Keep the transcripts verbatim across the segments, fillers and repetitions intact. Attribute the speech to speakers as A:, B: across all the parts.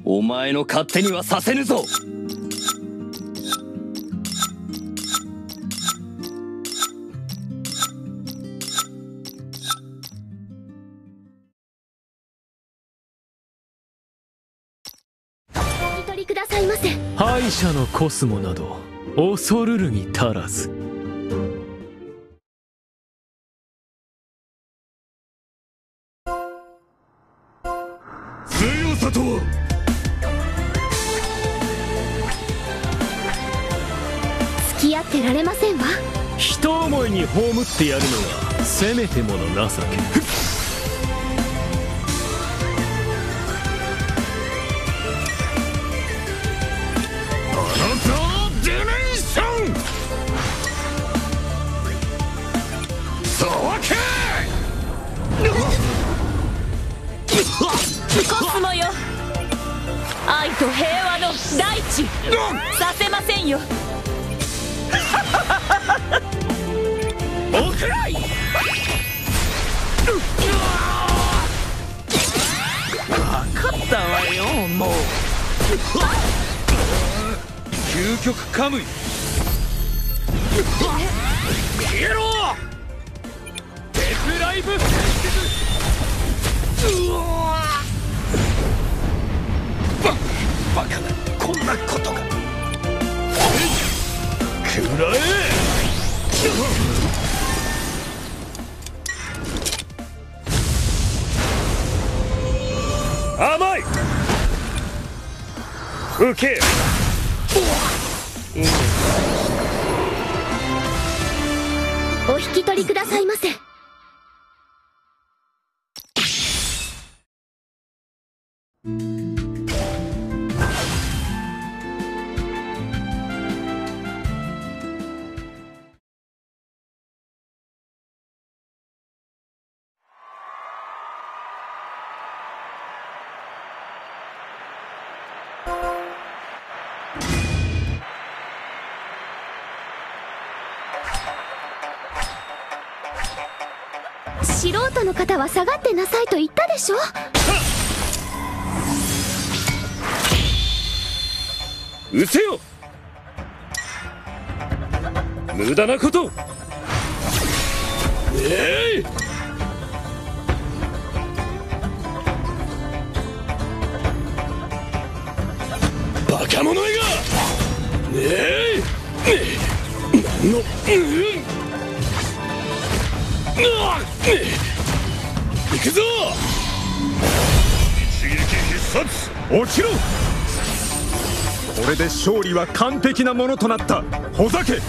A: お前の勝手にはさせぬぞ。
B: お取りくださいませ。
C: 敗者のコスモなど恐るるに足らず。
D: 強さとは
B: 付き合ってられませんわ。
C: 人思いに葬ってやるのがせめてもの情け。
E: コスモよ、愛と平和の大地させませんよ。
D: おくらい。分かったわよ、もう。究極カムイ消えろ。デスライブ。うわババカな、こんなことが。くらえ。甘い。吹け。
B: お引き取りくださいませ。素人の方は下がってなさいと言ったでしょ。
D: うせよ、無駄なこと。えい、バカ者めが。えい、何の、うん行くぞ。一撃必殺。落ちろ。
F: これで勝利は完璧なものとなった。ほざけ。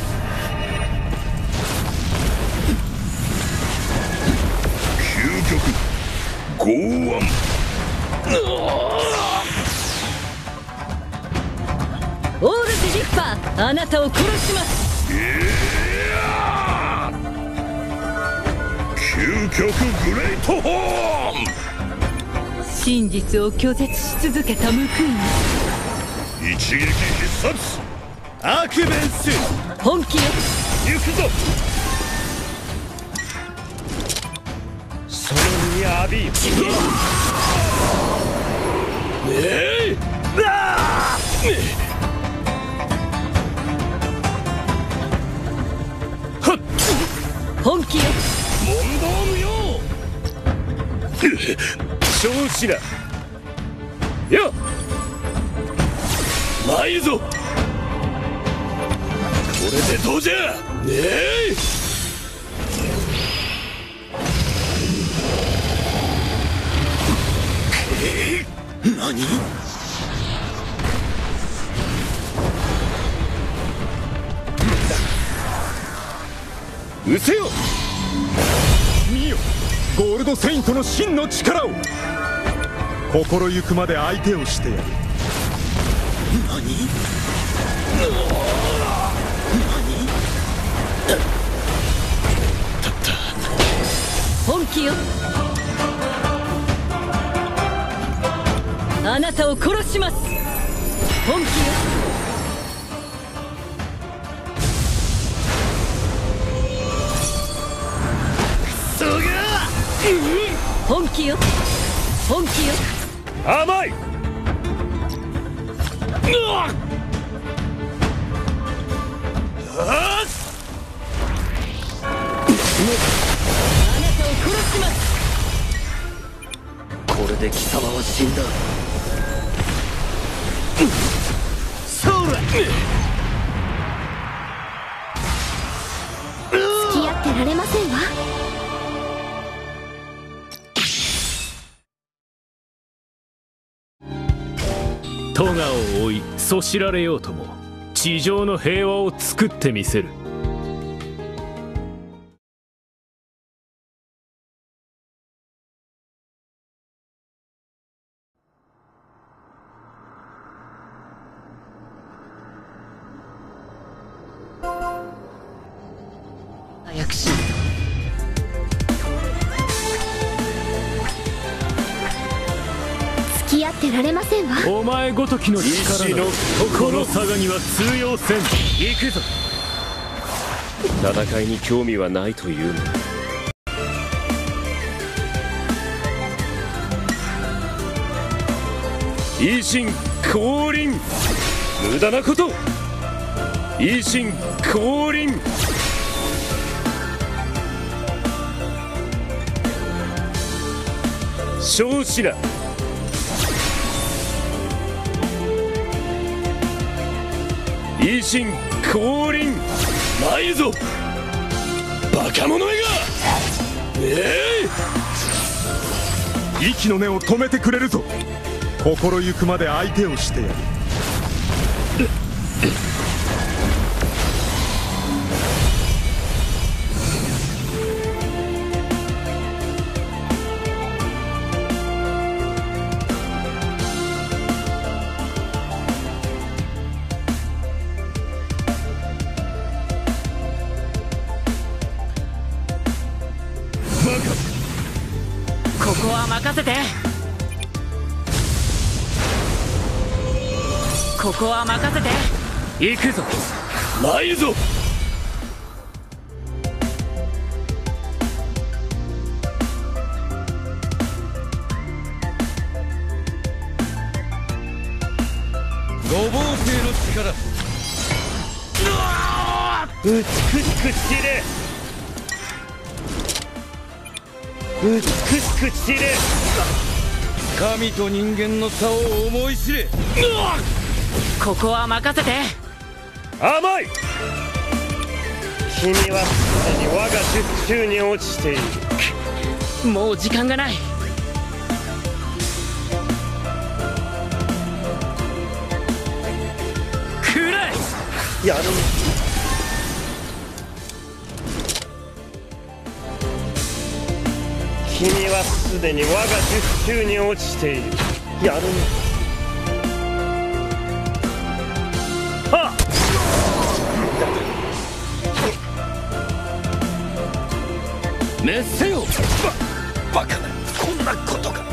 D: 究極剛腕。
E: オールジ・リッパー、あなたを殺します。
D: 究極グレートホーン。
E: 真実を拒絶し続けた報いに。
D: 一撃必殺。アクベンス。
E: 本気よ。
D: 行くぞ。その身に浴び。えい。ああ。
E: 本気よ。
D: 問答無用。調子だよ。参るぞ。これでどうじゃ。えい。えー、何。うせよ。
F: 見よ、ゴールドセイントの真の力を。心ゆくまで相手をしてやる。
D: 何。
E: 本気よ。あなたを殺します。本気よ。本気よ。本気よ。
D: 甘い。
A: これで貴様は死んだ。そら
B: 付き合ってられませんわ。
C: トガを追いそしられようとも地上の平和を作ってみせる。
E: 早くし
B: 付き合ってられませんわ。
C: お前ごときの力などこの佐賀には通用せん。行くぞ。
D: 戦いに興味はないというのだ。維新降臨。無駄なこと。維新降臨。少子な。維新降臨。ないぞバカ者めが。え
F: え、息の根を止めてくれるぞ。心ゆくまで相手をしてやる。
E: ここは任せて。ここは任せて。
C: 行くぞ。
D: ないぞ。
A: 五芒星の力。
D: 美しく散れ。美しく散れ。
A: 神と人間の差を思い知れ。
E: ここは任せて。
D: 甘い。君はすでに我が術中に落ちている。
E: もう時間がない。くらえ。
D: やる。君はすでに我が術中に落ちている。やる。はっ。
A: 滅せよ。
D: ババカな。こんなことが。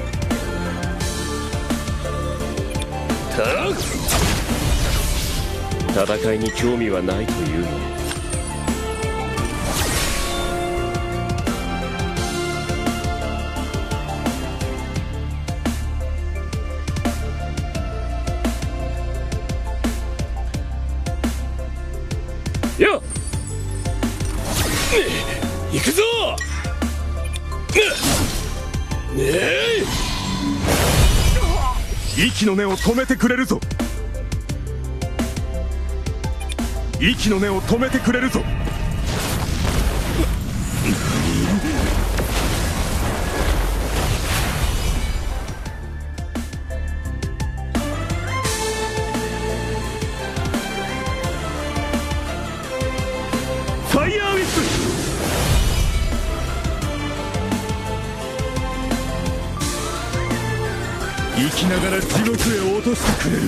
D: 戦いに興味はないというの。よっ、行くぞ。ねえ、
F: 息の根を止めてくれるぞ。息の根を止めてくれるぞ。ファイヤーウィップ。生きながら地獄へ落としてくれる。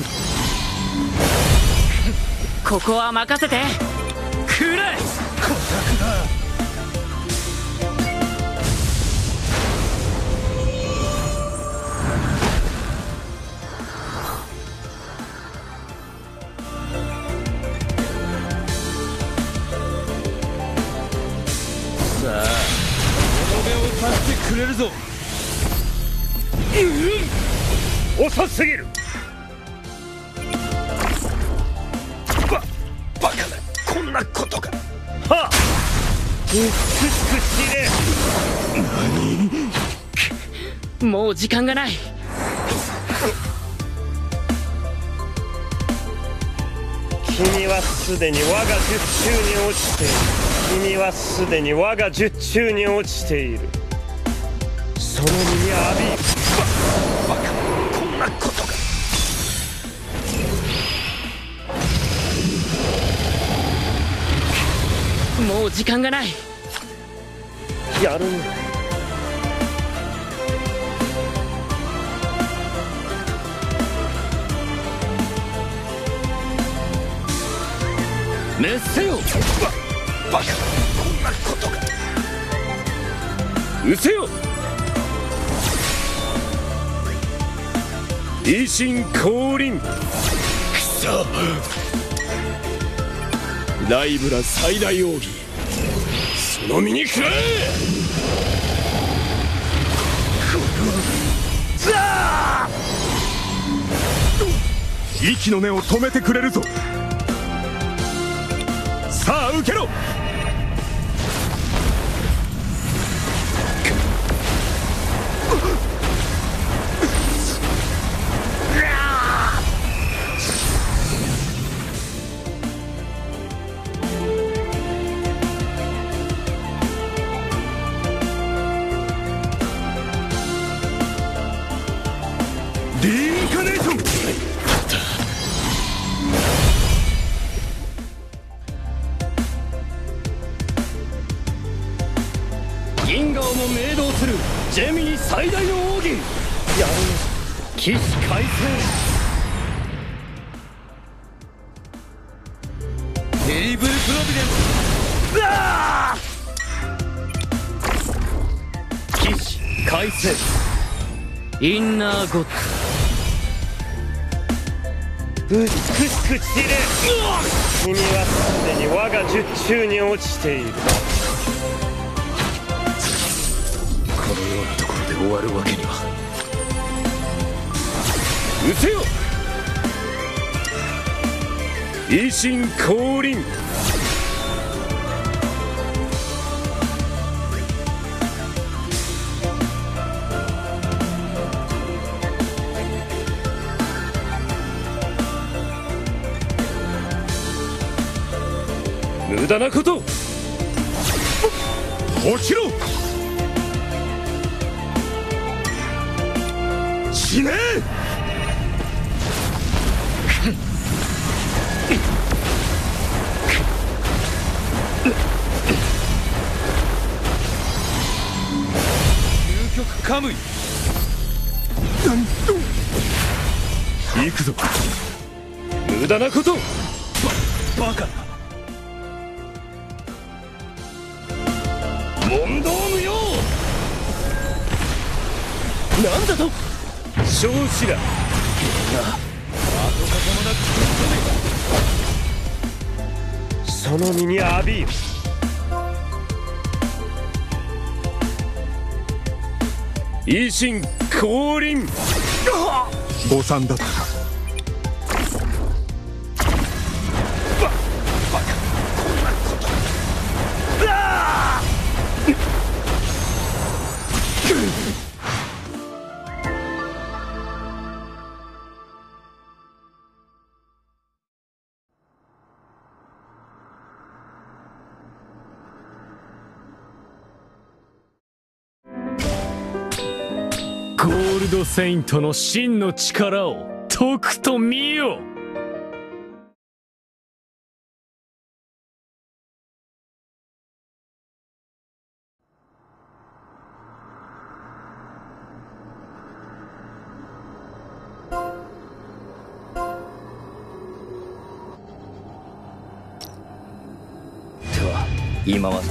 E: ここは任せて。くらえ。
A: さあとどめを刺してくれるぞ。
D: 遅すぎる。 なことか。はっ美しく散れ。
E: もう時間がない。
D: 君はすでに我が術中に落ちている。君はすでに我が術中に落ちている。その身に浴びババカこんなことが。
E: もう時間がない。
D: やる
A: 滅せよ。
D: ババカこんなことが。
C: 失せよ。維新降臨。
D: くそライブラ最大奥義、その身に食らえ。ザ
F: ー息の根を止めてくれるぞ。さあ受けろ。リインカネーション。
A: 銀河をも明導するジェミニ最大の奥義。やる起死回生。エイブルプロビデンス。起死回生。インナーゴッド。
D: 美しく散れ。君はすでに我が術中に落ちている。
C: このようなところで終わるわけには。失せよ。維新降臨。無駄なこと。
F: 落ちろ。死ねえ。
A: 究極カムイ。
F: 行くぞ。
C: 無駄なこと。
A: バカ。
D: 問答無用。
C: なんだと。少子だ。
D: その身に浴びよ。
C: 維新降臨。
F: 誤算だった。
C: ゴールドセイントの真の力をとくと見よ。
A: では今は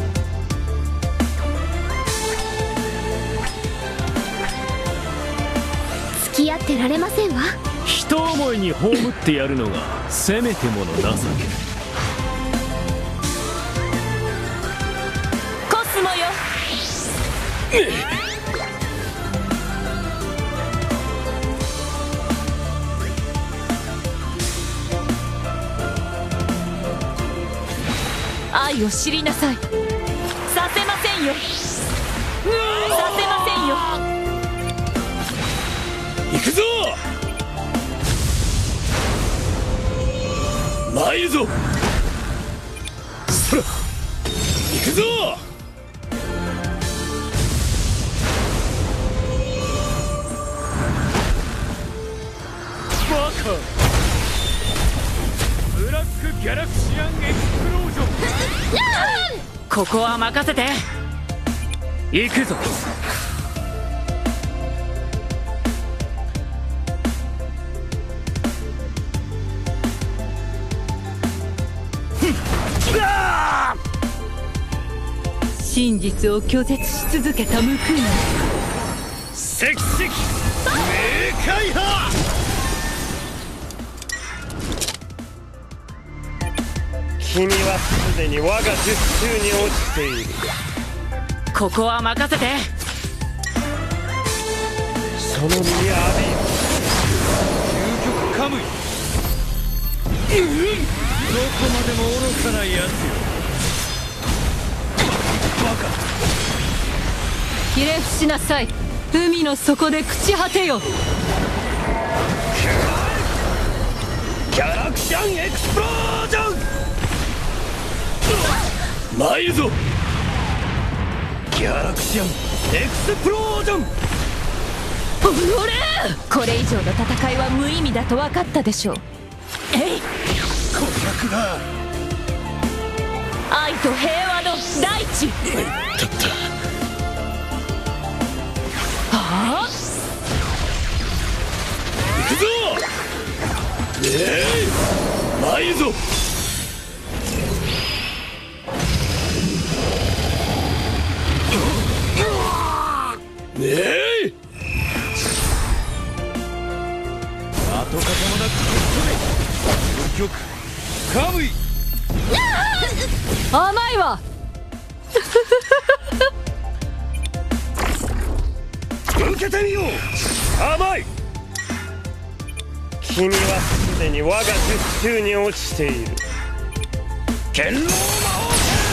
B: 付き合ってられませんわ。
C: 人思いに葬ってやるのがせめてもの情け。
E: コスモよ。 愛を知りなさい。させませんよ。させませんよ。
C: 行くぞ。参るぞ。そら行くぞ。バカ。ブラックギャラクシアンエクスプロージョン。
E: ここは任せて。
C: 行くぞ。
E: 真実を拒絶し続けた報い。
C: 石石明快派。
D: 君はすでに我が術中に落ちている。
E: ここは任せて。
D: その身に浴びよ。
C: 究極カムイ。うん、どこまでも愚かなやつよ。バカ。
E: ひれ伏しなさい。海の底で朽ち果てよ。
C: ギャラクシャンエクスプロージョン。参るぞ。ギャラクシャンエクスプロージョン。
E: おのれ。これ以上の戦いは無意味だと分かったでしょう。えい。
C: 顧客だ。
E: 愛と平和の大地。
C: たった
E: はあ。
C: 行くぞ。えい、参るぞ。ねえ、跡形もなくぶっ飛べ。究極カムイ。
E: 甘いわ。
C: 受けてみよう。甘い。
D: 君はすでに我が術中に落ちている。
C: 剣狼魔法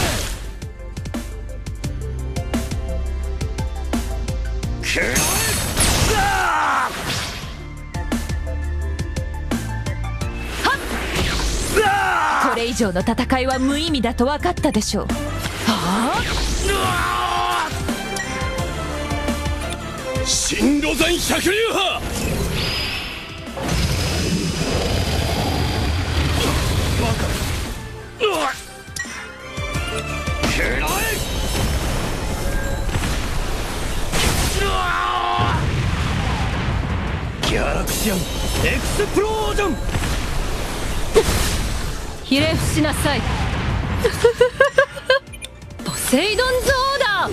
C: 剣。くらえ。
E: これ以上の戦いは無意味だと分かったでしょう。はあ。
C: 新路山百竜派。バカ。くらえ。ギャラクシアンエクスプロージョン。
E: ひれ伏しなさい。ポセイドンゾーだ。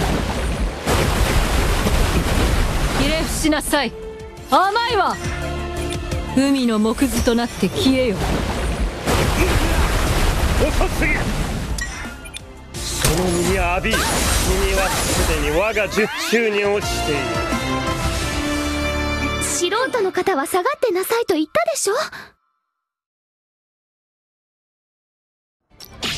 E: ひれ伏しなさい。甘いわ。海の藻くずとなって消えよ。
D: 遅すぎる。その身に浴びよ。君はすでに我が術中に落ちている。
B: 素人の方は下がってなさいと言ったでしょ。